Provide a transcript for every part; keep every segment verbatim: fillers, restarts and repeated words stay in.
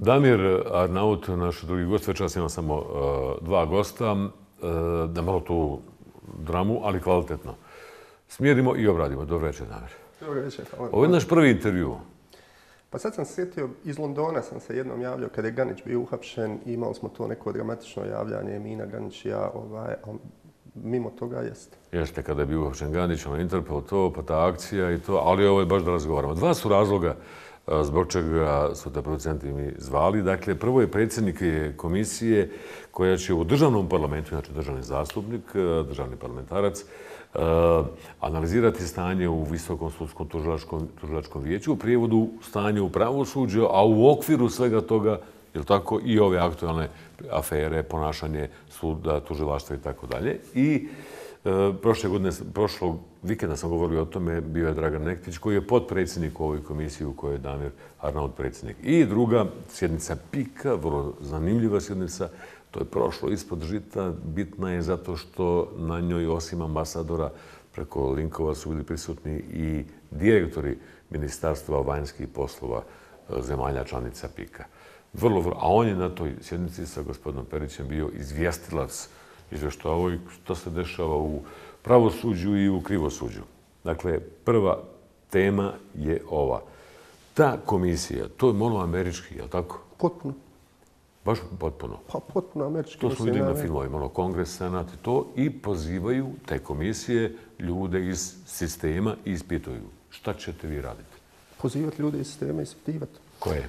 Damir Arnaut, naš drugi gost, večeras imamo samo uh, dva gosta, uh, da malo tu dramu, ali kvalitetno smirimo i obradimo. Dobro večer, Damir. Dobro večer, hvala. Ovo je naš prvi intervju. Pa sad sam se sjetio, iz Londona sam se jednom javljao kada je Ganić bio uhapšen i imali smo to neko dramatično javljanje, Mina, Ganić i ja, ovaj, a mimo toga jeste. Jeste, kada je bio uhapšen Ganić, ono Interpol, to, pa ta akcija i to, ali ovo je baš da razgovaramo. Dva su razloga zbog čega su te producenti mi zvali. Dakle, prvo je predsjednik komisije koja će u državnom parlamentu, znači državni zastupnik, državni parlamentarac, analizirati stanje u Visokom sudskom tužilačkom vijeću, u prijevodu stanje u pravosuđu, a u okviru svega toga, jel tako, i ove aktualne afere, ponašanje suda, tužilaštva i tako dalje. I prošle godine, prošlog vikenda sam govorio o tome, bio je Dragan Nektić, koji je potpredsjednik u ovoj komisiji u kojoj je Damir Arnaut predsjednik. I druga sjednica PIK-a, vrlo zanimljiva sjednica, to je prošlo ispod žita, bitna je zato što na njoj osim ambasadora preko linkova su bili prisutni i direktori Ministarstva vanjskih poslova zemalja članica PIK-a. Vrlo, vrlo, a on je na toj sjednici sa gospodinom Perićem bio izvjestilac izvještavao i što se dešava u pravosuđu i u krivosuđu. Dakle, prva tema je ova. Ta komisija, to je malo američki, je li tako? Potpuno. Baš potpuno. Pa potpuno američki. To smo vidjeli na filmovima, ono, Kongres, Senat i to, i pozivaju te komisije ljude iz sistema i ispituju. Šta ćete vi raditi? Pozivati ljude iz sistema i ispitivati. Koje?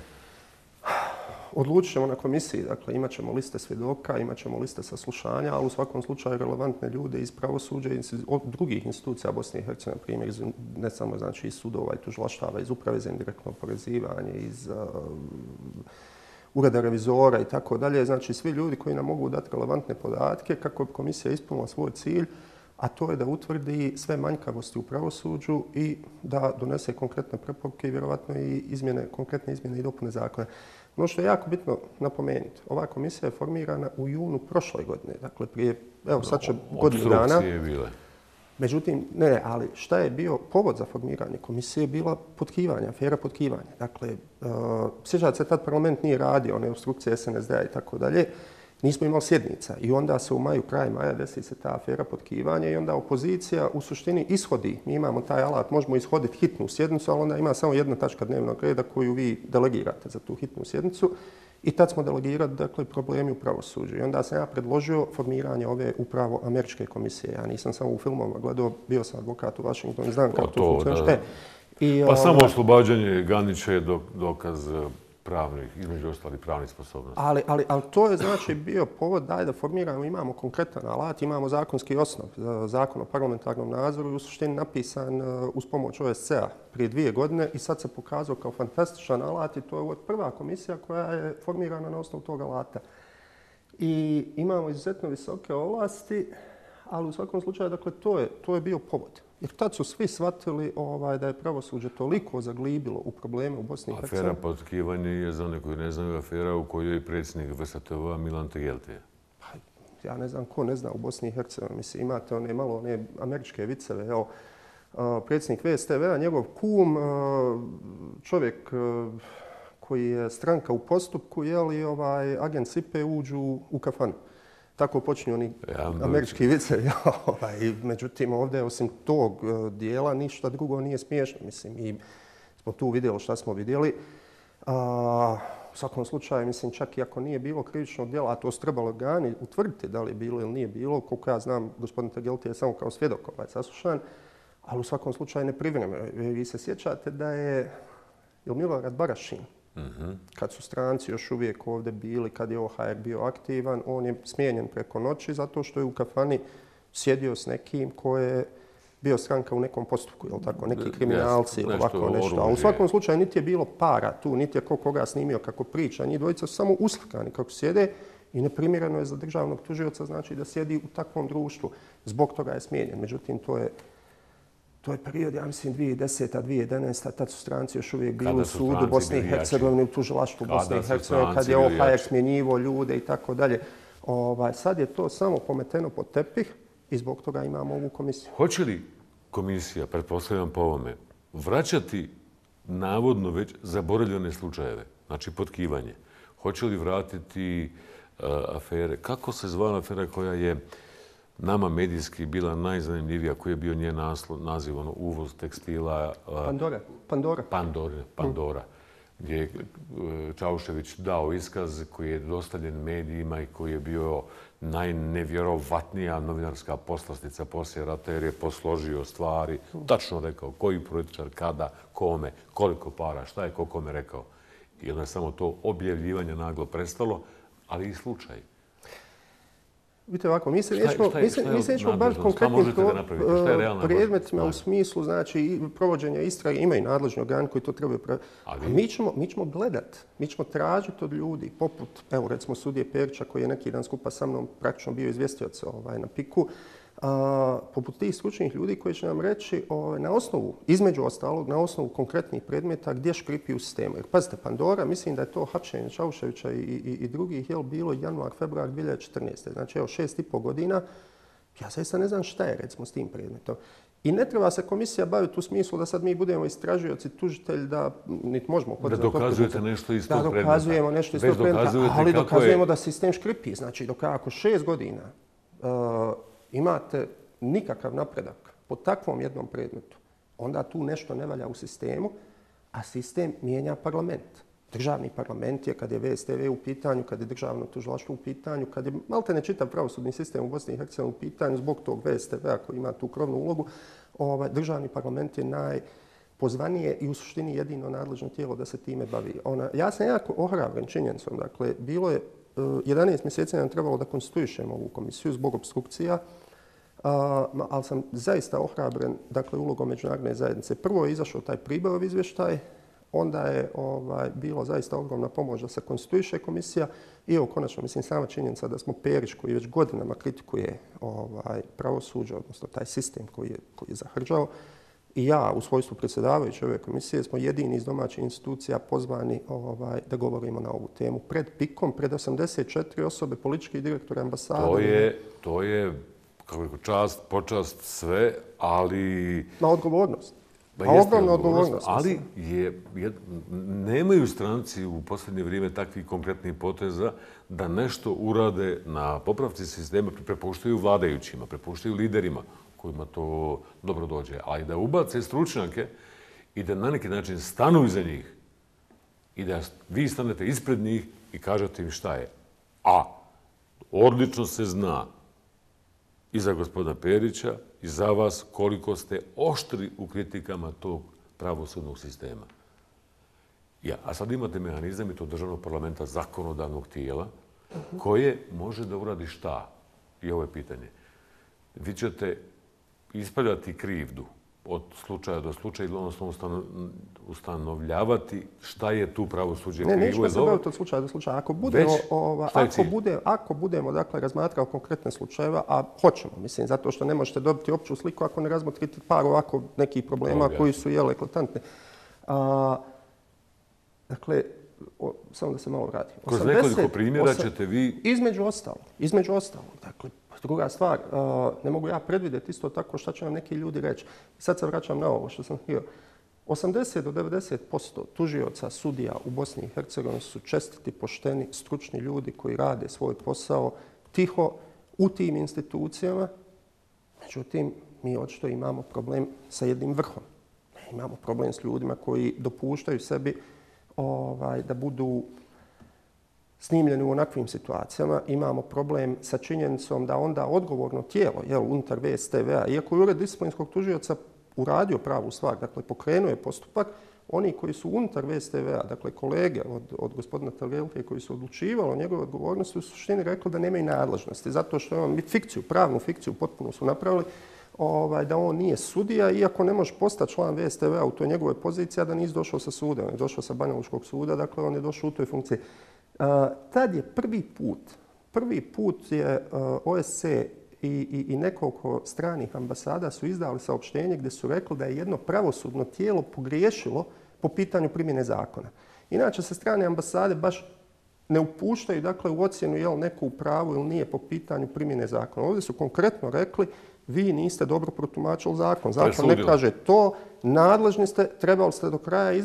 Odlučit ćemo na komisiji, dakle imat ćemo liste svjedoka, imat ćemo liste saslušanja, ali u svakom slučaju relevantne ljude iz pravosuđa i od drugih institucija Bosne i Hercegovine, na primjer, ne samo znači iz sudova i tužilaštava, iz uprave za indirektno oporezivanje, iz uh, ureda revizora i tako dalje, znači svi ljudi koji nam mogu dati relevantne podatke kako bi komisija ispunila svoj cilj, a to je da utvrdi sve manjkavosti u pravosuđu i da donese konkretne preporuke i vjerovatno i izmjene, konkretne izmjene i dopune zakona. Ono što je jako bitno napomenuti, ova komisija je formirana u junu prošle godine, dakle prije, evo sad će godinu dana. Obstrukcije bile. Međutim, ne, ne, ali šta je bio povod za formiranje komisije je bila potkivanje, afera potkivanja. Dakle, uh, sjećate se, tad parlament nije radio, one obstrukcije S N S D-a i tako dalje, nismo imali sjednica i onda se u maju, kraj maja desi se ta afera potkivanja i onda opozicija u suštini ishodi. Mi imamo taj alat, možemo ishoditi hitnu sjednicu, ali onda ima samo jedna tačka dnevnog reda koju vi delegirate za tu hitnu sjednicu i tad smo delegirali, dakle, problemi u pravosuđu. I onda sam ja predložio formiranje ove upravo američke komisije. Ja nisam samo u filmovima gledao, bio sam advokat u Washingtonu, znam kako to funkcionira. E, pa samo oslobađanje Ganića je dokaz pravnih, između ostalih pravnih sposobnosti. Ali, ali, ali to je znači bio povod daj da formiramo, imamo konkretan alat, imamo zakonski osnov, zakon o parlamentarnom nadzoru i u suštini napisan uz pomoć O S C A prije dvije godine i sad se pokazao kao fantastičan alat i to je ovo prva komisija koja je formirana na osnovu tog alata. I imamo izuzetno visoke ovlasti, ali u svakom slučaju, dakle, to je, to je bio povod. Jer tad su svi shvatili ovaj, da je pravosuđe toliko zaglibilo u probleme u Bosni i Hercegovini. Afera potkivanje je, za one koji ne znaju, afera u kojoj je predsjednik V S T V-a Milan Tegeltije. Pa, ja ne znam ko ne zna u Bosni i Hercegovini. Mislim, imate one malo one američke viceve. Evo, predsjednik V S T V-a, njegov kum, čovjek koji je stranka u postupku, je li ovaj, agent S I P E uđu u kafanu. Tako počinju oni ja, američki vicevi. Međutim, ovdje osim tog dijela ništa drugo nije smiješno. Mislim, i smo tu vidjeli šta smo vidjeli. A, u svakom slučaju, mislim, čak i ako nije bilo krivičnog dijela, a to su trebalo organi utvrditi da li je bilo ili nije bilo, koliko ja znam, gospodin Tegeltije je samo kao svjedok ovaj saslušan, ali u svakom slučaju ne privremeno. Vi se sjećate da je Milorad Barašin, Mm-hmm. kad su stranci još uvijek ovdje bili, kad je O H R bio aktivan, on je smijenjen preko noći zato što je u kafani sjedio s nekim ko je bio stranka u nekom postupku, jel tako, neki kriminalci ili ovako nešto. A u svakom slučaju niti je bilo para tu, niti je ko koga snimio kako priča. Njih dvojica su samo uslikani kako sjede i neprimjereno je za državnog tužioca znači da sjedi u takvom društvu. Zbog toga je smijenjen. Međutim, to je To je period, ja mislim, dvije tisuće deseta dvije tisuće jedanaesta tad su stranci još uvijek bili u sudu Bosne i Hercegovine, u tužilaštvu Bosne i Hercegovine, kad je O H R smjenjivo ljude i tako dalje. Ovaj, sad je to samo pometeno pod tepih i zbog toga imamo ovu komisiju. Hoće li komisija, pretpostavljam po ovome, vraćati navodno već zaboravljene slučajeve, znači potkivanje, Hoće li vratiti uh, afere? Kako se zvala afera koja je nama medijski bila najzanimljivija, koji je bio njen naziv, ono, uvoz tekstila? Uh, Pandora. Pandora. Pandora. Pandora. Gdje je Čaušević dao iskaz koji je dostavljen medijima i koji je bio najnevjerovatnija novinarska poslastica poslije rata jer je posložio stvari, tačno rekao koji političar, kada, kome, koliko para, šta je ko kome rekao. I onda je samo to objavljivanje naglo prestalo, ali i slučaj. Vidite ovako, mi se nećemo, mi se, mi se nećemo baviti konkretnim predmetima u smislu, znači, provođenja istrage, imaju nadležni organi koji to trebaju praviti. A mi ćemo, mi ćemo gledati, mi ćemo tražiti od ljudi, poput, evo, recimo, sudije Perića, koji je neki dan skupa sa mnom praktično bio izvjestioc ovaj, na Piku, a, poput tih stručnih ljudi koji će nam reći ovaj, na osnovu, između ostalog, na osnovu konkretnih predmeta gdje škripi u sistemu. Jer, pazite, Pandora, mislim da je to hapšenje Čauševića i, i, i drugih, jel, bilo januar, februar dvije hiljade četrnaeste. Znači, evo, šest i pol godina. Ja zaista ne znam šta je, recimo, s tim predmetom. I ne treba se komisija baviti u smislu da sad mi budemo istražioci, tužitelj, da niti možemo podizati optužnicu. Da dokazujete nešto iz tog predmeta. Da dokazujemo nešto iz tog predmeta, ali dokazujemo da sistem škripi. Znači, dok ako šest godina uh, imate nikakav napredak po takvom jednom predmetu, onda tu nešto ne valja u sistemu, a sistem mijenja parlament. Državni parlament je, kad je V S T V u pitanju, kad je državno tužilaštvo u pitanju, kad je maltene čitav pravosudni sistem u Bosni i Hercegovini u pitanju zbog tog V S T V-a koji ima tu krovnu ulogu, ovaj, državni parlament je najpozvanije i u suštini jedino nadležno tijelo da se time bavi. Ona, ja sam jako ohrabren činjenicom. Dakle, bilo je uh, jedanaest mjeseci nam trebalo da konstituišemo ovu komisiju zbog obstrukcija, Uh, ali sam zaista ohrabren, dakle, ulogom međunarodne zajednice. Prvo je izašao taj Priborov izvještaj, onda je ovaj, bilo zaista ogromna pomoć da se konstituiše komisija i evo, konačno, mislim, sama činjenica da smo Perić, koji već godinama kritikuje ovaj, pravosuđe, odnosno taj sistem koji je, koji je zahrđao, i ja u svojstvu predsjedavajuće ove komisije smo jedini iz domaćih institucija pozvani ovaj, da govorimo na ovu temu. Pred Pikom, pred osamdeset četiri osobe, politički direktori ambasade. To je, to je kako čast, počast, sve, ali... Na odgovornost. Ba, a ogromna odgovornost. Ali je, je, nemaju stranci u posljednje vrijeme takvih konkretnih poteza da nešto urade na popravci sistema, prepuštaju vladajućima, prepuštaju liderima kojima to dobro dođe. Ali da ubace stručnjake i da na neki način stanu iza njih i da vi stanete ispred njih i kažete im šta je. A odlično se zna i za gospodina Perića i za vas koliko ste oštri u kritikama tog pravosudnog sistema. Ja, a sad imate mehanizam i to državnog parlamenta, zakonodavnog tijela, koje može da uradi šta? I ovo je pitanje. Vi ćete ispravljati krivdu od slučaja do slučaja ili odnosno ustanovljavati šta je tu pravosuđe. Ne, nećemo se baviti od slučaja do slučaja. Ako budemo, Već, ova, ako bude, ako budemo dakle, razmatrali konkretne slučajeva, a hoćemo, mislim, zato što ne možete dobiti opću sliku ako ne razmotrite par ovako nekih problema Ovo, koji su jel, eklatantni. A, dakle, o, samo da se malo vratim. Kroz osamdeset, nekoliko primjera osam, ćete vi... Između ostalog, između ostalog, dakle, druga stvar, ne mogu ja predvidjeti isto tako šta će vam neki ljudi reći. Sad se vraćam na ovo što sam htio. osamdeset do devedeset posto tužioca, sudija u Bosni i Hercegovini su čestiti, pošteni, stručni ljudi koji rade svoj posao tiho u tim institucijama. Međutim, mi očito imamo problem sa jednim vrhom. Imamo problem s ljudima koji dopuštaju sebi ovaj, da budu snimljeni u onakvim situacijama. Imamo problem sa činjenicom da onda odgovorno tijelo, jel, unutar V S T V-a, iako je ured disciplinskog tužioca uradio pravu stvar, dakle, pokrenuo je postupak, oni koji su unutar V S T V-a, dakle, kolege od, od gospodina Telgelke koji su odlučivali o njegove odgovornosti, u suštini rekli da nemaju nadležnosti, zato što je on fikciju, pravnu fikciju potpuno su napravili, ovaj, da on nije sudija, iako ne može postati član V S T V-a u toj njegove poziciji, a da nisi došao sa suda, on je došao sa Banja Lučkog suda, dakle, on je došao u toj funkciji. Uh, tad je prvi put, prvi put je uh, O S C E i, i, i nekoliko stranih ambasada su izdali saopštenje gdje su rekli da je jedno pravosudno tijelo pogriješilo po pitanju primjene zakona. Inače se strane ambasade baš ne upuštaju dakle, u ocjenu je li neko u pravu ili nije po pitanju primjene zakona. Ovdje su konkretno rekli vi niste dobro protumačili zakon. Zakon ne kaže to, nadležni ste, trebali ste do kraja izvesti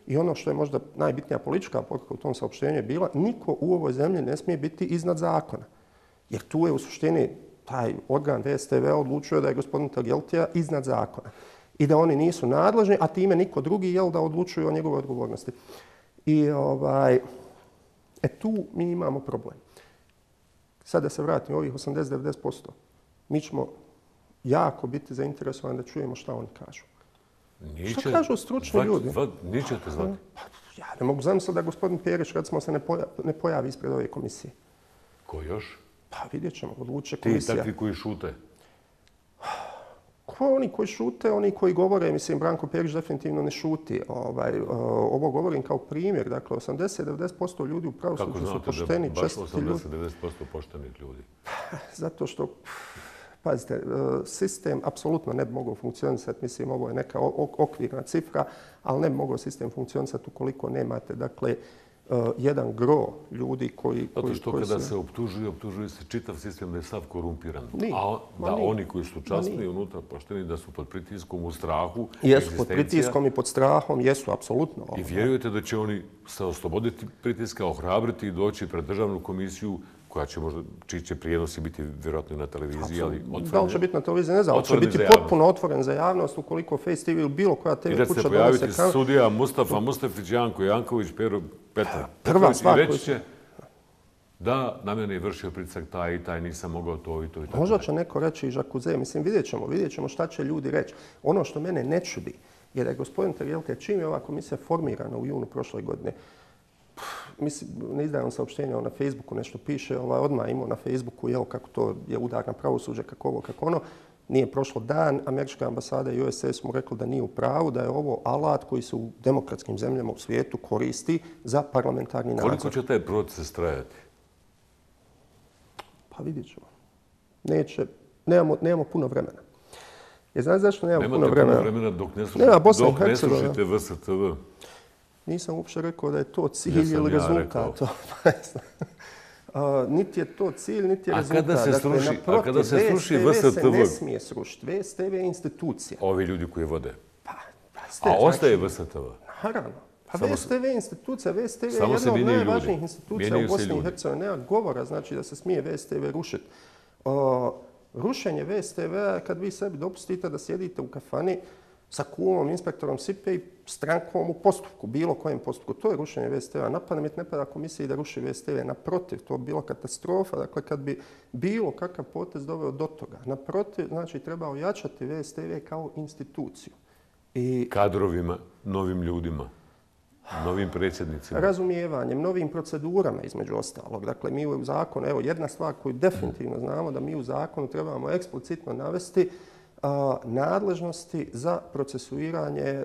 I ono što je možda najbitnija politička poruka u tom saopštenju je bila, niko u ovoj zemlji ne smije biti iznad zakona. Jer tu je u suštini taj organ V S T V odlučio da je gospodin Tageltija iznad zakona. I da oni nisu nadležni, a time niko drugi jel da odlučuju o njegovoj odgovornosti. I ovaj, e tu mi imamo problem. Sad da se vratim, ovih osamdeset do devedeset posto. Mi ćemo jako biti zainteresovani da čujemo šta oni kažu. Niče, šta kažu stručni zvat, ljudi? Zvat, ničete zvati. Pa, ja ne mogu zamisliti da gospodin Perić, recimo, se ne pojavi, ne pojavi ispred ove komisije. Ko još? Pa vidjet ćemo, odluče komisija. Ti takvi koji šute? Ko oni koji šute, oni koji govore, mislim, Branko Perić definitivno ne šuti. Ovaj, ovo govorim kao primjer. Dakle, osamdeset do devedeset posto ljudi u pravosuđu su pošteni, čestiti ljudi. Kako znate da baš osamdeset do devedeset posto poštenih ljudi? Zato što, pazite, sistem apsolutno ne bi mogao funkcionisati. Mislim, ovo je neka okvirna cifra, ali ne bi mogao sistem funkcionisati ukoliko nemate, dakle, Uh, jedan gro ljudi koji... Zato što koji kada se... se optužuje, optužuje se čitav sistem da je sav korumpiran. Nije. A da nije. oni koji su časni unutra pošteni, da su pod pritiskom, u strahu, jesu pod pritiskom i pod strahom, jesu, apsolutno. I vjerujete da će oni se osloboditi pritiska, ohrabriti i doći pred državnu komisiju koja će možda, čiji će prijenosi biti vjerojatno i na televiziji, ali otvoreni. Da li će biti na televiziji, ne znam, će biti potpuno otvoren za javnost ukoliko Face T V ili bilo koja T V kuća donese... I da se pojaviti kan... sudija Mustafa Mustafić, Janko Janković, Pero Petar. Prva stvar i reći će da na mene je vršio pritisak taj i taj, nisam mogao to i to i tako. Možda će neko reći i Žakuze, mislim, vidjet ćemo, vidjet ćemo šta će ljudi reći. Ono što mene ne čudi je da je gospodin Tageltija, čim je ova komisija formirana u junu prošle godine, mislim, ne izdajem saopštenje na Facebooku, nešto piše, ovaj, odmah imao na Facebooku, jel, kako to je udar na pravosuđe, kako ovo, kako ono. Nije prošlo dan, američka ambasada i U S A smo rekli da nije u pravu, da je ovo alat koji se u demokratskim zemljama u svijetu koristi za parlamentarni nadzor. Koliko će taj proces trajati? Pa vidjet ćemo. Neće, nemamo, nemamo puno vremena. Jer znaš zašto nemamo Nemate puno vremena? Nemate puno vremena dok ne slušate, dok ne slušate V S T V. Nisam uopće rekao da je to cilj ili rezultat. Uh, niti je to cilj, niti je a rezultat. Kada se dakle, sruši, naprotiv, a kada se sruši V S T V? se ne smije srušiti. V S T V je institucija. Ovi ljudi koji vode. Pa, a ostaje V S T V? Naravno. Pa V S T V je institucija. V S T V je jedna od najvažnijih ljudi. institucija u Bosni i Hercegovini. Nema govora, znači da se smije V S T V rušiti. Uh, rušenje V S T V kad vi sebi dopustite da sjedite u kafani sa kumom, inspektorom S I P E i strankom u postupku, bilo kojem postupku. To je rušenje V S T V. Napada mi ne pada komisiji da ruši V S T V. Naprotiv, to bi bila katastrofa. Dakle, kad bi bilo kakav potez doveo do toga. Naprotiv, znači treba ojačati V S T V kao instituciju. I kadrovima, novim ljudima, novim predsjednicima. Razumijevanjem, novim procedurama između ostalog. Dakle, mi u zakonu, evo jedna stvar koju definitivno znamo da mi u zakonu trebamo eksplicitno navesti nadležnosti za procesuiranje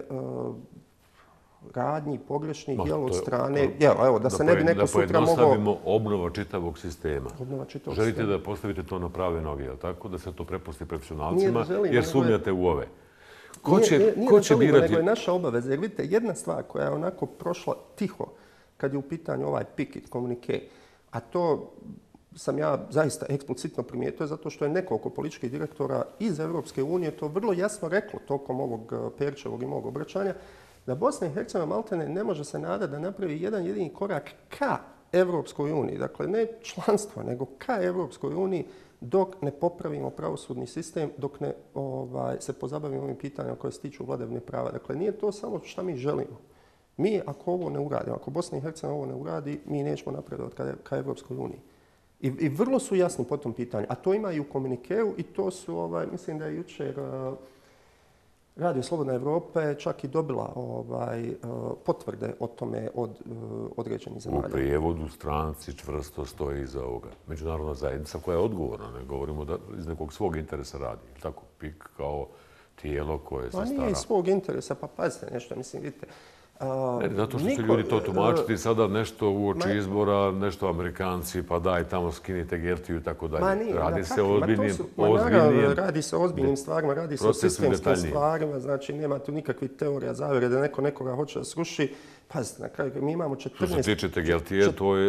radnji pogrešnih jel, od strane... Jel, evo, da se ne bi neko sutra mogao... Da pojednostavimo obnova čitavog sistema. Obnova čitavog Želite sistema. da postavite to na prave noge, jel tako? Da se to prepusti profesionalcima, jer sumnjate u ove. Ko će, nije, nije ko će želimo, birati... nego je naša obaveza. Jer vidite, jedna stvar koja je onako prošla tiho kad je u pitanju ovaj pikit komunike, a to sam ja zaista eksplicitno primijetio zato što je nekoliko političkih direktora iz Europske unije to vrlo jasno reklo tokom ovog Perićevog i mog obraćanja, da Bosna i Hercegovina maltene ne može se nadati da napravi jedan jedini korak ka Europskoj uniji. Dakle, ne članstvo, nego ka Europskoj uniji dok ne popravimo pravosudni sistem, dok ne ovaj, se pozabavimo ovim pitanjima koje se tiču vladavine prava. Dakle, nije to samo što mi želimo. Mi, ako ovo ne uradimo, ako Bosna i Hercegovina ovo ne uradi, mi nećemo napredovati ka, ka Europskoj uniji. I, I vrlo su jasni po tom pitanju. A to ima i u komunikeu i to su, ovaj, mislim da je jučer uh, Radio Slobodna Evropa čak i dobila ovaj, uh, potvrde o tome od uh, određenih zemalja. U prijevodu stranci čvrsto stoji iza ovoga. Međunarodna zajednica koja je odgovorna, ne govorimo da iz nekog svog interesa radi. Tako, P I K kao tijelo koje se stara. stara... Pa nije iz svog interesa, pa pazite nešto, mislim, vidite. Ne, zato što će ljudi to tumačiti sada nešto uoči izbora, nešto Amerikanci, pa daj tamo skinite Gertiju i tako dalje. Radi se o ozbiljnim, ozbiljnim radi se o ozbiljnim stvarima, radi se o sistemskim stvarima, znači nema tu nikakvih teorija zavjere da neko nekoga hoće da sruši. Pazite, na kraju mi imamo četrnaest... Što se tiče te Gertije, to je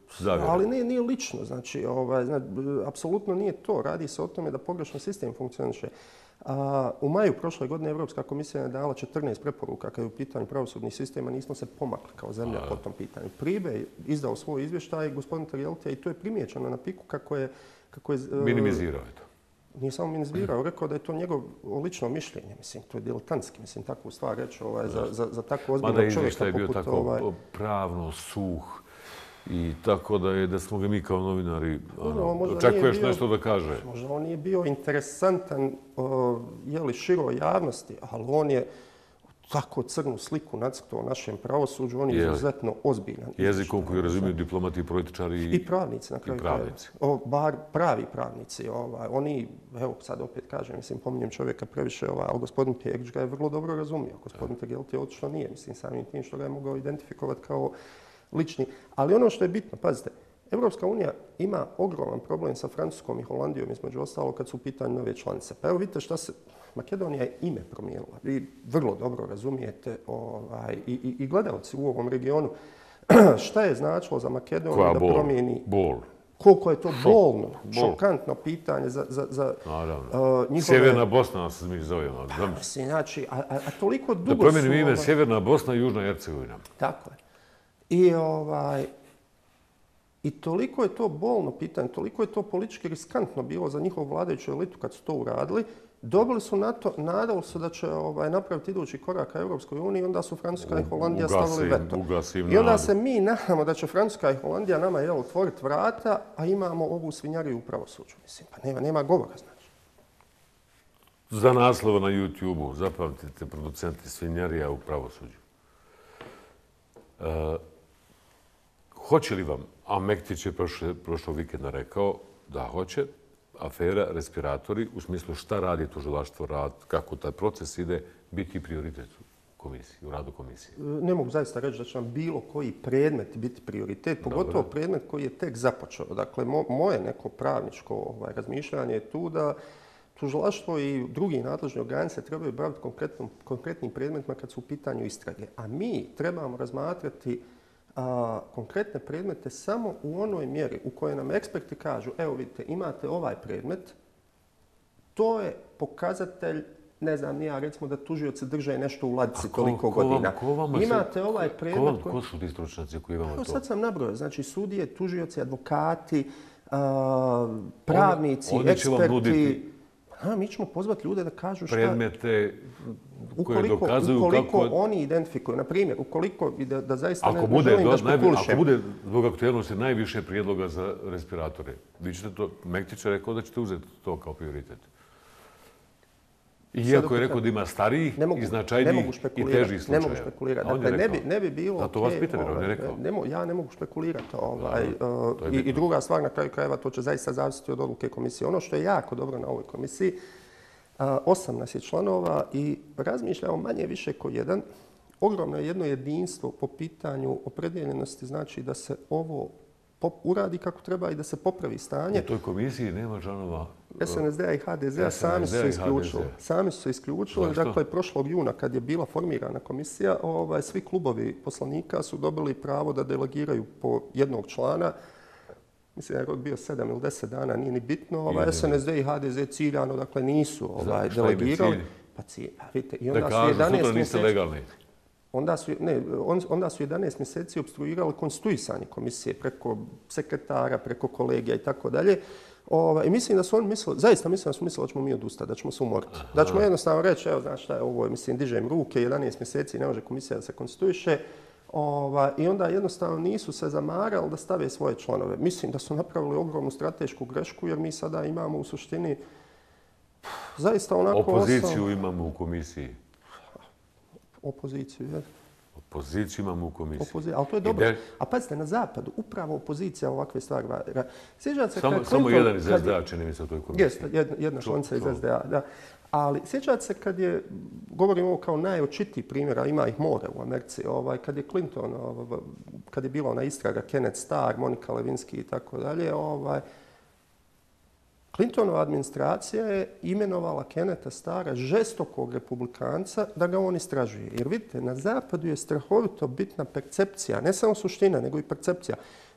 zavjera. Ali nije, nije lično, znači, ovaj, znači, apsolutno nije to. Radi se o tome da pogrešno sistem funkcioniše. A, u maju prošle godine Evropska komisija je dala četrnaest preporuka kada je u pitanju pravosudnih sistema, nismo se pomakli kao zemlja po tom pitanju. Pribe je izdao svoj izvještaj, gospodin Trigeltija, i to je primijećeno na piku kako je... Kako je minimizirao je to. Nije samo minimizirao, rekao da je to njegov lično mišljenje. Mislim, to je diletantski, mislim, takvu stvar reći ovaj, za, za, za tako ozbiljnog čovjeka. Mada izvještaj je bio tako ovaj... pravno suh i tako da je da smo ga mi kao novinari Možda, ono, očekuješ bio, nešto da kaže. Možda on nije bio interesantan o, jeli, široj javnosti, ali on je tako crnu sliku nacrtao našem pravosuđu, on je izuzetno ozbiljan. Jezikom koji razumiju diplomati i političari i, i pravnici na kraju. I pravnici. O, bar pravi pravnici. Ovaj, oni, evo sad opet kažem, mislim, pominjem čovjeka previše, ovaj, ali gospodin Pegić ga je vrlo dobro razumio. Gospodin Trigeltija otišlo nije, mislim, samim tim što ga je mogao identifikovati kao lični. Ali ono što je bitno, pazite, Evropska unija ima ogroman problem sa Francuskom i Holandijom, između ostalo, kad su u pitanju nove članice. Pa evo vidite šta se... Makedonija je ime promijenila. Vi vrlo dobro razumijete ovaj, i, i, i gledalci u ovom regionu šta je značilo za Makedoniju koja da bol? promijeni... Bol. Koliko je to Šok. bolno, Bol. šokantno pitanje za, za, za Naravno. uh, njihove... Sjeverna Bosna nas mi zovemo. Pa, mislim, znači, a, a, a toliko dugo da promijenim su, ime ovaj... Sjeverna Bosna i Južna Hercegovina. Tako je. I, ovaj, I toliko je to bolno pitanje, toliko je to politički riskantno bilo za njihovu vladajuću elitu kad su to uradili. Dobili su na to, nadali su da će ovaj, napraviti idući korak ka Europskoj uniji, onda su Francuska i Holandija stavili veto. I onda se mi nadamo da će Francuska i Holandija nama jel, otvoriti vrata, a imamo ovu svinjariju u pravosuđu. Mislim, pa nema, nema govora, znači. Za naslova na YouTube-u, zapamtite, producenti svinjarija u pravosuđu. E, hoće li vam, a Mektić je prošle, prošlog vikenda rekao da hoće, afera respiratori, u smislu šta radi tužilaštvo, rad, kako taj proces ide, biti prioritet u komisiji, u radu komisije? Ne mogu zaista reći da će nam bilo koji predmet biti prioritet, pogotovo Dobre. predmet koji je tek započeo. Dakle, mo, moje neko pravničko ovaj, razmišljanje je tu da tužilaštvo i drugi nadležni organi se trebaju baviti konkretnim predmetima kad su u pitanju istrage. A mi trebamo razmatrati a, konkretne predmete samo u onoj mjeri u kojoj nam eksperti kažu, evo vidite, imate ovaj predmet, to je pokazatelj, ne znam, nija, recimo da tužioci drže nešto u ladici toliko ko, ko godina. Vam, ko vama imate se, ovaj predmet... Ko, vam, koji... ko su ti stručnjaci koji vam to? Sad sam nabrojao, znači sudije, tužioci, advokati, a, pravnici, oni, oni eksperti... Nuditi... A, mi ćemo pozvati ljude da kažu šta... Predmete koje ukoliko, dokazuju ukoliko kako... oni identifikuju, na primjer, ukoliko, da, da zaista ako ne, bude, ne želim da špekulišem. špekulišem. Ako bude zbog aktualnosti najviše prijedloga za respiratore, vi ćete to, Mektić je rekao da ćete uzeti to kao prioritet. Iako je rekao da ima starijih i značajnijih i težih slučajeva. Ne mogu špekulirati. Dakle, ne bi, ne bi bilo... Zato vas pitam, jer on je rekao. Ne mo, ja ne mogu špekulirati. Ovaj, no, uh, i, I druga stvar, na kraju krajeva, to će zaista zavisiti od odluke komisije. Ono što je jako dobro na ovoj komisiji, uh, osam nas je članova i razmišljamo manje više ko jedan. Ogromno je jedno jedinstvo po pitanju opredijeljenosti, znači da se ovo uradi kako treba i da se popravi stanje. U toj komisiji nema članova... S N S D-a i H D Z-a sami su se isključili. Sami su se isključili. Dakle, prošlog juna kad je bila formirana komisija, ovaj, svi klubovi poslanika su dobili pravo da delegiraju po jednog člana. Mislim da je rok bio sedam ili deset dana, nije ni bitno. Ovaj, S N S D i H D Z ciljano, dakle, nisu ovaj, delegirali. Pa cilj, pa vidite, i onda da su kažu, jedanaest sutra niste legalni. Onda su, ne, on, onda su jedanaest mjeseci obstruirali konstituisanje komisije preko sekretara, preko kolegija i tako dalje. I mislim da su oni mislili, zaista mislim da su mislili da ćemo mi odustati, da ćemo se umoriti. Aha. Da ćemo jednostavno reći, evo, znaš šta je ovo, mislim, dižem ruke, jedanaest mjeseci ne može komisija da se konstituiše. Ova, I onda jednostavno nisu se zamarali da stave svoje članove. Mislim da su napravili ogromnu stratešku grešku jer mi sada imamo u suštini zaista onako... Opoziciju osam... imamo u komisiji. Opoziciju, je. Opoziciju imamo u komisiji. Opozi... Ali to je dobro. De... A pazite, na zapadu upravo opozicija ovakve stvari... Sjećate se samo, kad samo Clinton, jedan iz S D A čini mi se u toj komisiji. Jeste, jedna, jedna članica iz S D A, da. Ali sjećate se kad je, govorimo ovo kao najočitiji primjer, a ima ih more u Americi, ovaj, kad je Clinton, ovaj, kad je bila ona istraga Kenneth Starr, Monika Lewinsky i tako dalje, ovaj, Clintonova administracija je imenovala Kennetha Starra, žestokog republikanca, da ga on istražuje. Jer vidite, na zapadu je strahovito bitna percepcija, ne samo suština, nego i percepcija.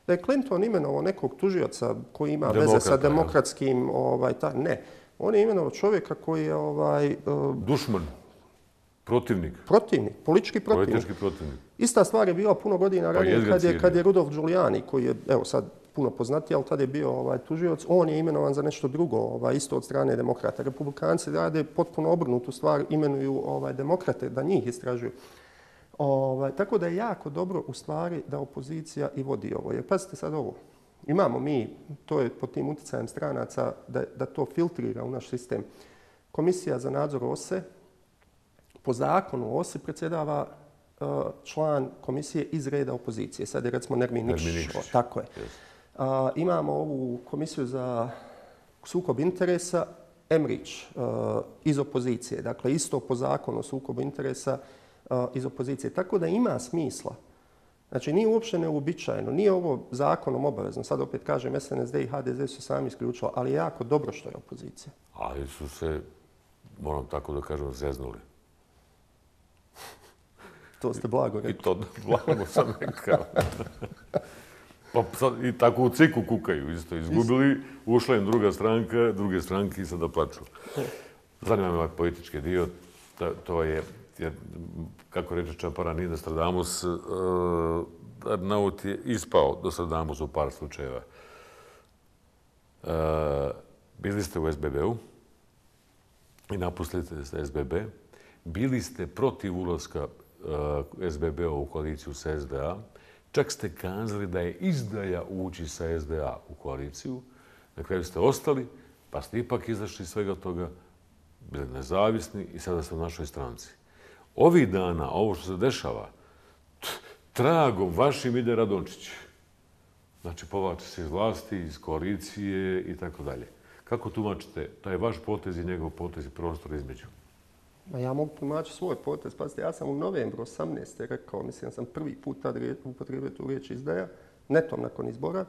Da je Clinton imenovao nekog tužioca koji ima veze sa demokratskim... Ovaj, ta, ne. On je imenovao čovjeka koji je... Ovaj, Dušman. Protivnik. Protivnik, politički protivnik. Politički protivnik. Ista stvar je bila puno godina ranije kad je, kad je Rudolf Giuliani, koji je, evo sad, puno poznatiji, ali tad je bio ovaj, tužioc, on je imenovan za nešto drugo, ovaj, isto od strane demokrata. Republikanci rade potpuno obrnutu stvar, imenuju ovaj, demokrate da njih istražuju. Ovaj, tako da je jako dobro u stvari da opozicija i vodi ovo. Jer pazite sad ovo, imamo mi, to je pod tim utjecajem stranaca, da, da to filtrira u naš sistem. Komisija za nadzor O S E, po zakonu O S E predsjedava uh, član komisije iz reda opozicije. Sad je recimo Nermin Nikšić. Tako je. Yes. Uh, imamo ovu komisiju za sukob interesa, Emrić uh, iz opozicije. Dakle, isto po zakonu o sukobu interesa uh, iz opozicije. Tako da ima smisla. Znači, nije uopšte neuobičajeno. Nije ovo zakonom obavezno. Sad opet kažem, S N S D i H D Z su sami isključili, ali je jako dobro što je opozicija. Ali su se, moram tako da kažem, zeznuli. To ste blago rekli. I to blago sam rekao. Pa sad, i tako u ciku kukaju isto. Izgubili, ušla im druga stranka, druge stranke i sada plaču. Zanima me ovaj politički dio. To je, jer, kako reče Čapara, nije Nostradamus, uh, Arnaut je ispao Nostradamus u par slučajeva. Uh, bili ste u S B B-u i napustili ste S B B. Bili ste protiv ulaska S B B-a u koaliciju sa S D A. Čak ste kazali da je izdaja ući sa S D A u koaliciju. Na kraju ste ostali, pa ste ipak izašli iz svega toga, bili nezavisni i sada ste u našoj stranci. Ovih dana, ovo što se dešava, tragom vašim ide Radončić. Znači, povlači se iz vlasti, iz koalicije i tako dalje. Kako tumačite taj vaš potez i njegov potez i prostor između? Ma ja mogu tumačiti svoj potez. Pazite, ja sam u novembru osamnaeste rekao, mislim da sam prvi put tad upotrijebio tu riječ izdaja, netom nakon izbora.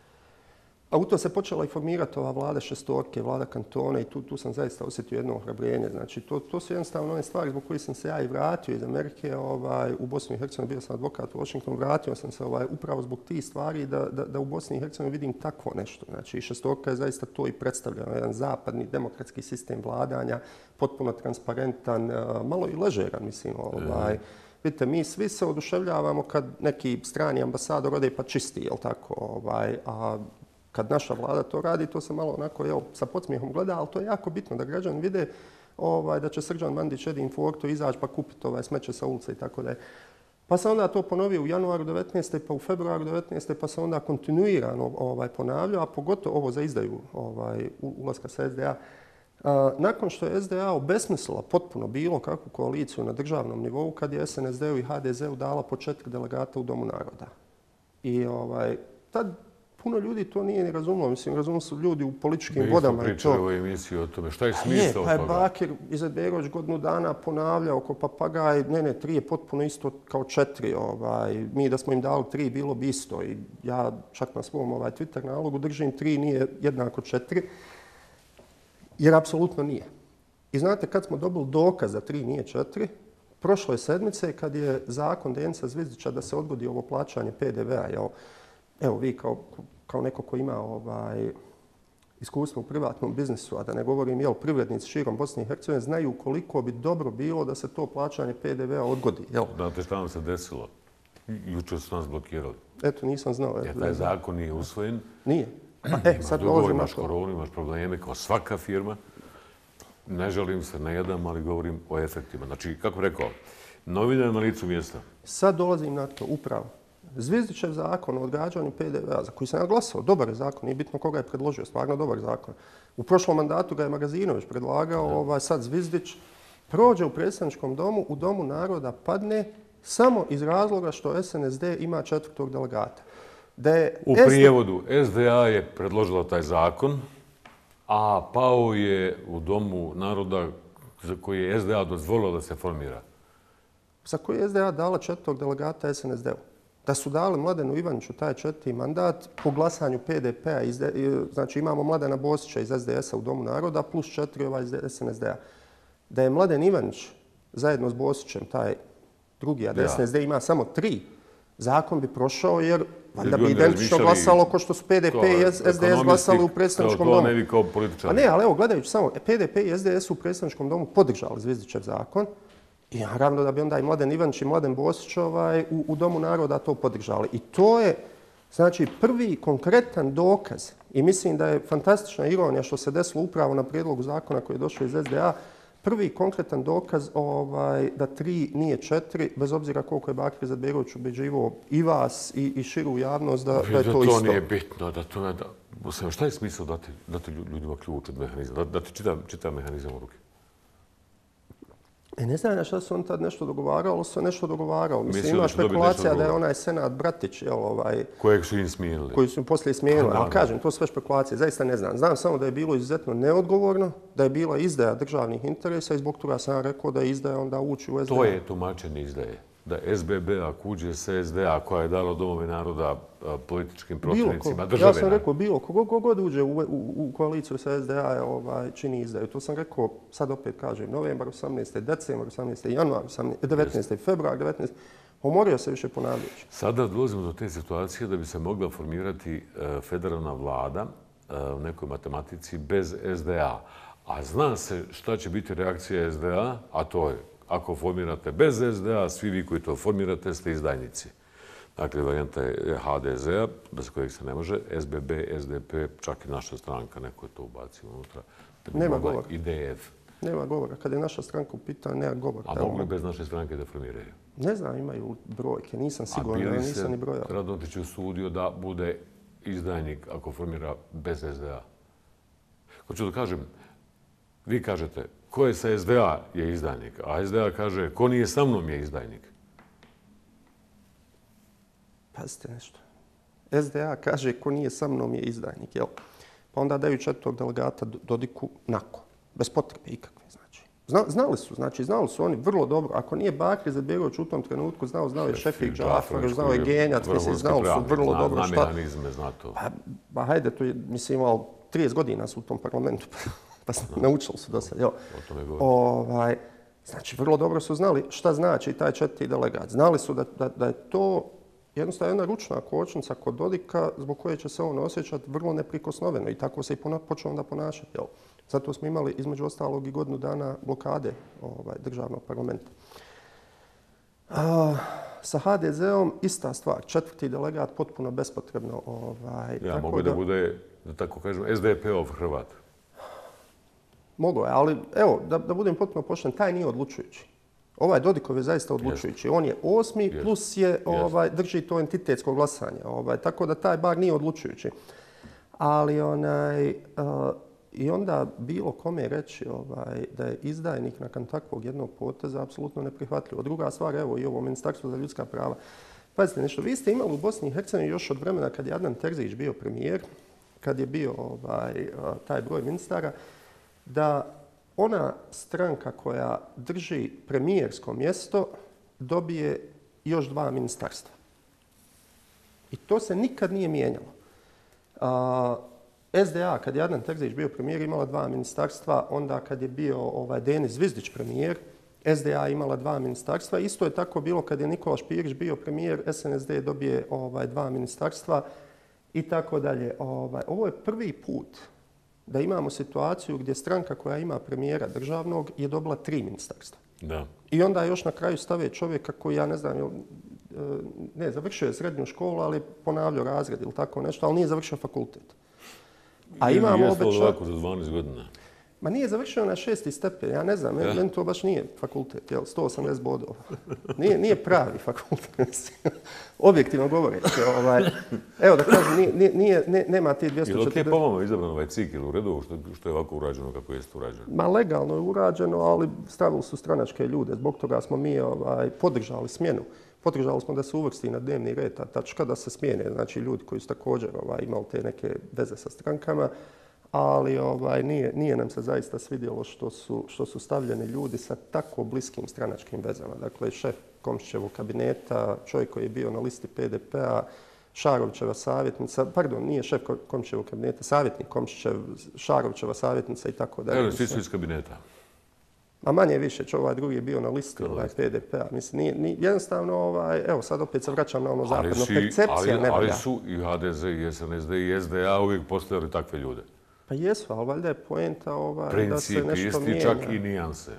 A u to se počela i formirati ova vlada šestorke, vlada kantona i tu, tu sam zaista osjetio jedno ohrabrenje. Znači, to, to su jednostavno one stvari zbog kojih sam se ja i vratio iz Amerike ovaj, u Bosnu i Hercegovinu. Bio sam advokat u Washingtonu, vratio sam se ovaj, upravo zbog tih stvari da, da, da u Bosni i Hercegovini vidim takvo nešto. Znači, šestorka je zaista to i predstavlja. Jedan zapadni demokratski sistem vladanja, potpuno transparentan, malo i ležeran, mislim. Ovaj. Vidite, mi svi se oduševljavamo kad neki strani ambasador ode pa čisti, jel tako? Ovaj, a kad naša vlada to radi, to se malo onako, evo, sa podsmijehom gleda, ali to je jako bitno da građani vide ovaj, da će Srđan Bandić Edin Forto izaći pa kupiti ovaj, smeće sa ulice i tako da je. Pa se onda to ponovio u januaru devetnaeste pa u februaru devetnaeste pa se onda kontinuirano ovaj, ponavljao, a pogotovo ovo za izdaju ovaj, ulaska sa S D A. A, nakon što je S D A obesmislila potpuno bilo kakvu koaliciju na državnom nivou, kad je S N S D-u i H D Z-u dala po četiri delegata u Domu naroda. I ovaj, tad puno ljudi to nije ni razumilo. Mislim, razumili su ljudi u političkim Mi vodama. Mi smo pričali u ovoj emisiji o tome. Šta je smisao toga? Pa je Bakir Izetbegović godinu dana ponavljao oko papagaj. Ne, ne, tri je potpuno isto kao četiri. Ovaj. Mi da smo im dali tri, bilo bi isto. I ja čak na svom ovaj, Twitter nalogu držim tri nije jednako četiri. Jer apsolutno nije. I znate, kad smo dobili dokaz da tri nije četiri, prošle sedmice kad je zakon Denisa Zvizdića da se odgodi ovo plaćanje P D V-a, jel, evo, vi kao, kao neko ko ima ovaj, iskustvo u privatnom biznisu, a da ne govorim, jel, privrednici širom Bosne i Hercegovine, znaju koliko bi dobro bilo da se to plaćanje P D V-a odgodi. Jel? Znate šta nam se desilo? Jučer su nas blokirali. Eto, nisam znao. Jer taj zakon nije usvojen. Nije. Pa, e, sad dogovor, imaš koronu, imaš probleme kao svaka firma. Ne želim se, ne jedam, ali govorim o efektima. Znači, kako rekao, novine na licu mjesta. Sad dolazim na to, upravo. Zvizdićev zakon o odgađanju P D V-a, za koji sam ja glasao, dobar je zakon, nije bitno koga je predložio, stvarno dobar zakon. U prošlom mandatu ga je Magazinović predlagao, ovaj, sad Zvizdić prođe u predsjedničkom domu, u Domu naroda padne samo iz razloga što S N S D ima četvrtog delegata. Da je u prijevodu, S D A je predložila taj zakon, a pao je u Domu naroda za koji je S D A dozvolila da se formira. Za koji je S D A dala četvrtog delegata S N S D-u. Da su dali Mladenu Ivaniću taj četvrti mandat po glasanju P D P-a, znači imamo Mladena Bosića iz S D S-a u Domu naroda plus četiri ovaj iz S N S D-a. Da je Mladen Ivanić zajedno s Bosićem, taj drugi, a da S N S D ima samo tri, zakon bi prošao jer valjda bi identično glasalo ko što su P D P i S D S glasali u predstavničkom domu. To ne bi kao političari. A ne, ali evo, gledajući samo, P D P i S D S u predstavničkom domu podržali Zvizdićev zakon i naravno da bi onda i Mladen Ivanić i Mladen Bosić ovaj, u, u Domu naroda to podržali. I to je, znači, prvi konkretan dokaz i mislim da je fantastična ironija što se desilo upravo na prijedlogu zakona koji je došao iz S D A, prvi konkretan dokaz ovaj, da tri nije četiri, bez obzira koliko je Bakir Izetbegović ubeđivao i vas i, i širu javnost da, da je to, to isto. To nije bitno. Da to ne, da, šta je smisao dati, dati ljudima ključ od mehanizma? Da, dati čitav, čitav mehanizam u ruke? E, ne znam na šta su on tad nešto dogovarao, ali su nešto dogovarao. Mislim, Mislim ima špekulacija da je onaj Senat Bratić, jel, ovaj... Kojeg su im smijenili. Koji su im poslije smijenili. Ali kažem, to sve špekulacije, zaista ne znam. Znam samo da je bilo izuzetno neodgovorno, da je bila izdaja državnih interesa i zbog toga sam rekao da je izdaja onda ući u S D A. To je tumačenje izdaje. Da S B B A kuđe s S D A koja je dala Domove naroda političkim protivnicima države. Ja sam rekao, bilo kogo god uđe u, u, u koaliciju sa S D A ovaj, čini izdaju. To sam rekao, sad opet kažem, novembar osamnaesti, decembar osamnaesti, januar osamnaesti, devetnaesti, februar devetnaesti. Umorio se više ponavljajući. Sada dolazimo do te situacije da bi se mogla formirati federalna vlada u nekoj matematici bez S D A. A zna se šta će biti reakcija S D A, a to je ako formirate bez S D A, svi vi koji to formirate ste izdajnici. Dakle, varijanta je H D Z-a, bez kojeg se ne može, S B B, S D P, čak i naša stranka, neko je to ubacio unutra. Nema govora. I D F. Nema govora. Kad je naša stranka u pitanju, nema govora. A mogu li bez naše stranke da formiraju? Ne znam, imaju brojke, nisam siguran, nisam ni brojao. A bili se Radončić usudio da bude izdajnik ako formira bez S D A? Hoću da kažem, vi kažete, ko je sa S D A je izdajnik, a S D A kaže ko nije sa mnom je izdajnik. Pazite nešto. S D A kaže ko nije sa mnom je izdajnik, jel? Pa onda daju četvrtog delegata Dodiku nako, bez potrebe ikakve, znači. Zna, znali su, znači, znali su oni vrlo dobro. Ako nije Bakir Izetbegović u tom trenutku znao, znao je Šefik Džafar, znao je Genjac, mislim, znali su vrlo dobro šta. Zna mehanizme, zna to. Pa, pa hajde, to je, mislim, imao trideset godina su u tom parlamentu. Pa naučili su do sad, jel? Ovaj, znači, vrlo dobro su znali šta znači taj četvrti delegat. Znali su da, da, da je to jednostavno jedna ručna kočnica kod Dodika zbog koje će se on osjećati vrlo neprikosnoveno i tako se i počeo onda ponašati, jel? Zato smo imali između ostalog i godinu dana blokade ovaj, državnog parlamenta. A, sa H D Z-om ista stvar. Četvrti delegat potpuno bespotrebno. Ovaj, ja, mogu da, da bude, da tako kažem, S D P-ov Hrvat. Mogu je, ali evo, da, da budem potpuno pošten, taj nije odlučujući. Ovaj Dodikov je zaista odlučujući. Jest. On je osmi Jest. plus je, ovaj, drži to entitetsko glasanje. Ovaj, tako da taj bar nije odlučujući. Ali onaj, uh, i onda bilo kome reći ovaj, da je izdajnik nakon takvog jednog poteza apsolutno neprihvatljivo. Druga stvar, evo i ovo Ministarstvo za ljudska prava. Pazite nešto, vi ste imali u Bosni i Hercegovini još od vremena kad je Adnan Terzić bio premijer, kad je bio ovaj, taj broj ministara, da ona stranka koja drži premijersko mjesto dobije još dva ministarstva. I to se nikad nije mijenjalo. A, S D A, kad je Adnan Terzić bio premijer, imala dva ministarstva. Onda kad je bio ovaj, Denis Zvizdić premijer, S D A imala dva ministarstva. Isto je tako bilo kad je Nikola Špirić bio premijer, S N S D dobije ovaj, dva ministarstva i tako dalje. Ovaj, ovo je prvi put da imamo situaciju gdje stranka koja ima premijera državnog je dobila tri ministarstva. Da. I onda još na kraju stave čovjeka koji, ja ne znam, ne, završio je srednju školu, ali ponavljao razred ili tako nešto, ali nije završio fakultet. A imamo obećaj... Jeste ovako za dvanaest godina? Ma nije završio na šesti stepen, ja ne znam, meni, meni to baš nije fakultet, jel, sto osamdeset bodova. Nije, nije pravi fakultet, objektivno govoreći. Ovaj, evo da kažem, nije, nije, nije, nema ti dvjesto četrdeset... Je li ok po vama izabran ovaj cikl u redu, što, što je ovako urađeno kako jeste urađeno? Ma legalno je urađeno, ali stavili su stranačke ljude, zbog toga smo mi ovaj, podržali smjenu. Podržali smo da se uvrsti na dnevni red ta tačka, da se smijene, znači ljudi koji su također ovaj, imali te neke veze sa strankama. Ali ovaj, nije, nije nam se zaista svidjelo što su, što su stavljeni ljudi sa tako bliskim stranačkim vezama. Dakle, šef Komšićevog kabineta, čovjek koji je bio na listi P D P-a, Šarovićeva savjetnica, pardon, nije šef Komšićevog kabineta, savjetnik Komšićev, Šarovićeva savjetnica i tako dalje. Evo, svi su iz kabineta. A manje više će ovaj drugi bio na listi ovaj P D P-a. Mislim, nije, nije, jednostavno, ovaj, evo sad opet se vraćam na ono zapadno, percepcija ali, ne valja. Ali su i H D Z, i S N S D, i S D A uvijek postavili takve ljude. Pa jesu, ali valjda je poenta ovaj, Princip, da se nešto isti, mijenja. čak i nijanse.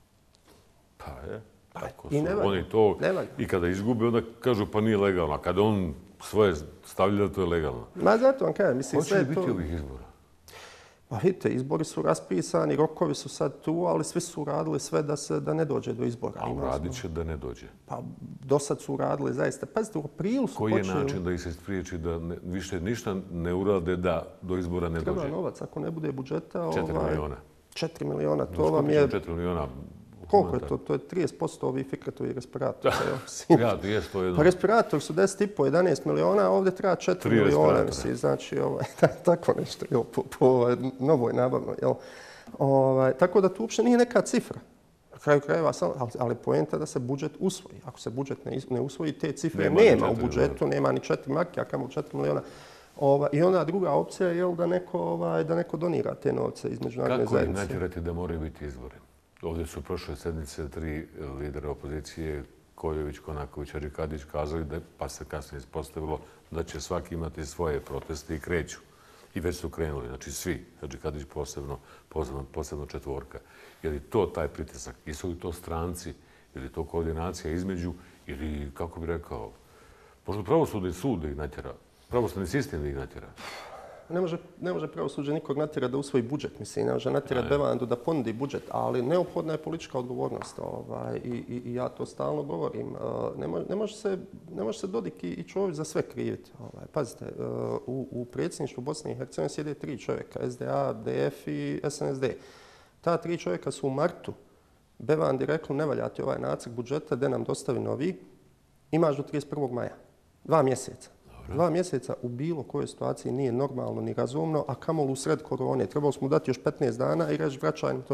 Pa je, tako I su. ne valja. Oni to, Ne valja. i kada izgube, onda kažu pa nije legalno. A kada on svoje stavlja, to je legalno. Ma zato vam kažem, mislim, Hoće sve li je biti to... ovih izbora? Pa vidite, izbori su raspisani, rokovi su sad tu, ali svi su radili sve da se da ne dođe do izbora. A uradit će da ne dođe. Pa do sad su radili zaista. Pazite, u aprilu su Koji je počeli... način da ih se spriječi da ne, više ništa ne urade da do izbora ne Treba dođe? novac, ako ne bude budžeta... Četiri ovaj, miliona. Četiri miliona, to vam je... Četiri miliona. Koliko je to? To je trideset posto ovih Fikratovih respiratora. Ja, to je to jedno. Pa respirator su deset i po, jedanaest miliona, a ovdje treba četiri miliona. Mislim, znači, ovaj, tako nešto, jel, po, po ovaj, novoj nabavnoj. Jel. Ovaj, tako da tu uopće nije neka cifra. Na kraju krajeva, ali, ali poenta da se budžet usvoji. Ako se budžet ne, ne usvoji, te cifre nema, nema u budžetu, nema ni četiri marke, a kamo četiri miliona. Ova, I onda druga opcija je jel, da, neko, ovaj, da neko donira te novce iz međunarodne zajednice. Kako ih natjerati da moraju biti izbori? Ovdje su prošle sedmice tri lidera opozicije, Koljević, Konaković, Hadžikadić, kazali da, pa se kasnije ispostavilo da će svaki imati svoje proteste i kreću. I već su krenuli, znači svi, Hadžikadić posebno, posebno, posebno četvorka. Je li to taj pritisak? Jesu li to stranci? Je li to koordinacija između? Ili, kako bi rekao, možda pravosudni sud da ih natjera? Pravosudni sistem da ih natjera? Ne može, ne može pravosuđe nikog natjerati da usvoji budžet, mislim, ne može natjerati Bevandu da ponudi budžet, ali neophodna je politička odgovornost. Ovaj, i, i, I ja to stalno govorim. Ne može, ne može, se, ne može se Dodik i Čović za sve kriviti. Ovaj, pazite, u, u predsjedništvu Bosne i Hercegovine sjede tri čovjeka, S D A, D F i S N S D. Ta tri čovjeka su u martu Bevandi rekli ne valja ti ovaj nacrt budžeta, da nam dostavi novi, imaš do trideset prvog maja. Dva mjeseca. Dva mjeseca u bilo kojoj situaciji nije normalno ni razumno, a kamoli u sred korone. Trebalo smo dati još petnaest dana i reći vraćaj to.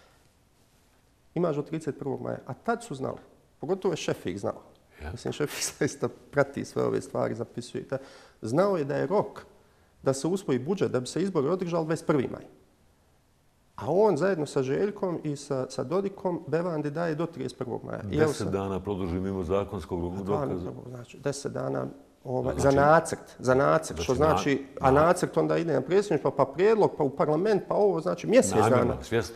Imaš do trideset prvog maja. A tad su znali. Pogotovo je Šefik znao. Ja. Mislim, Šefik zaista prati sve ove stvari, zapisuje. Znao je da je rok da se usvoji budžet, da bi se izbori održali dvadeset prvi maj. A on zajedno sa Željkom i sa, sa Dodikom Bevandi daje do trideset prvog maja. Deset dana produži mimo zakonskog dokaza. Znači, deset dana ovaj, znači, za nacrt. Za nacrt, što znači, a nacrt onda ide na predsjedništvo, pa prijedlog, pa u parlament, pa ovo, znači mjesec dana. Namjerno, svjesno.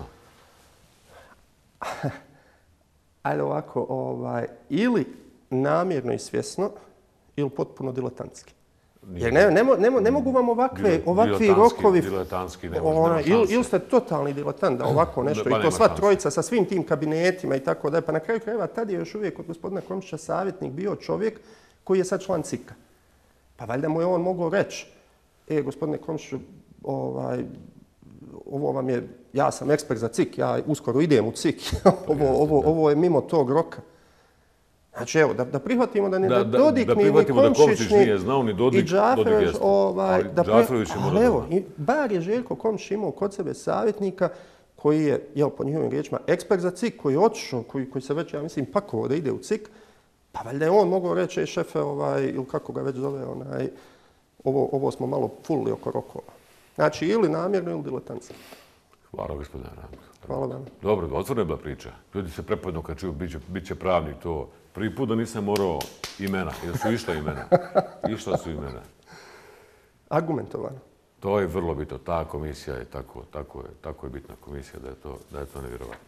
Ajde ovako, ovaj, ili namjerno i svjesno, ili potpuno diletantski. Jer ne, ne, ne, ne mogu vam ovakve, ovakvi rokovi... Diletantski, ne ona, ili, ili ste totalni diletant da ovako nešto, i to sva trojica sa svim tim kabinetima i tako da. Pa na kraju krajeva tad je još uvijek kod gospodina Komšića savjetnik bio čovjek koji je sad član C I K-a. Pa valjda mu je on mogao reći, e, gospodine Komšiću, ovaj, ovo vam je, ja sam ekspert za C I K, ja uskoro idem u C I K, ovo, ovo, ovo je mimo tog roka. Znači, evo, da, da prihvatimo da ni da, da, Dodik, da ni, ni Komšić, ni, nije znao, ni Dodik, i Džaferović, ovaj, da Džaferović pre... ali evo, i bar je Željko Komšić imao kod sebe savjetnika koji je, jel, po njihovim riječima, ekspert za C I K, koji je otišao, koji, koji se već, ja mislim, pakovao da ide u C I K, pa valjda je on mogao reći, šefe, ovaj, ili kako ga već zove, onaj, ovo, ovo smo malo fulili oko rokova. Znači, ili namjerno, ili diletantski. Hvala, gospodine Ranko. Hvala vam. Dobro, otvorena je bila priča. Ljudi se prepadno kad čuju, bit će, bit će pravnik to. Prvi put da nisam morao imena, jer su išla imena. Išla su imena. Argumentovano. To je vrlo bitno. Ta komisija je tako, tako je, tako je bitna komisija da je to, da je to nevjerovatno.